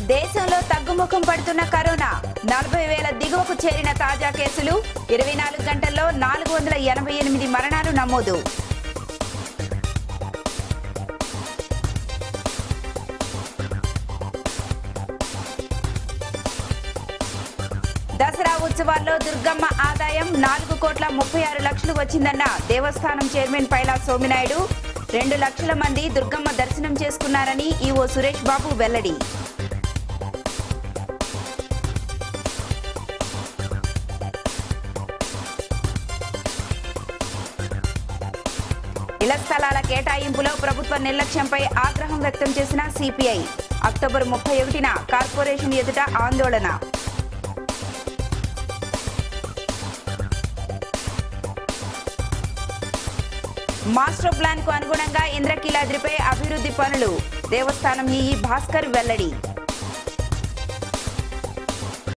దేశంలో తగ్గుముఖం పడుతున్న కరోనా 40,000 దిగువకు చేరిన తాజా కేసులు 24 గంటల్లో 488 మరణాలు నమోదు. దసరా ఉత్సవాల్లో దుర్గమ్మ ఆదాయం 4,36,00,000 వచ్చిందన్న దేవస్థానం చైర్మన్ పైలా సోమినాయుడు. 2 లక్షల మంది దుర్గమ్మ దర్శనం చేసుకున్నారని ఈవో సురేష్ బాబు వెల్లడి. ఇళ్ల స్థలాల కేటాయింపులో ప్రభుత్వ నిర్లక్ష్యంపై ఆగ్రహం వ్యక్తం చేసిన సిపిఐ. అక్టోబర్ 31న కార్పొరేషన్ ఎదుట ఆందోళన. మాస్టర్ ప్లాన్ కు అనుగుణంగా ఇంద్రకీలాద్రిపై అభివృద్ధి పనులు. దేవస్థానం ఈఈ భాస్కర్ వెల్లడి.